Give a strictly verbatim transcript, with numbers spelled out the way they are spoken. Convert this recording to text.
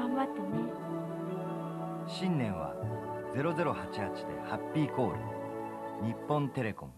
頑張ってね。 新年はゼロゼロはちはちでハッピーコール。日本テレコム。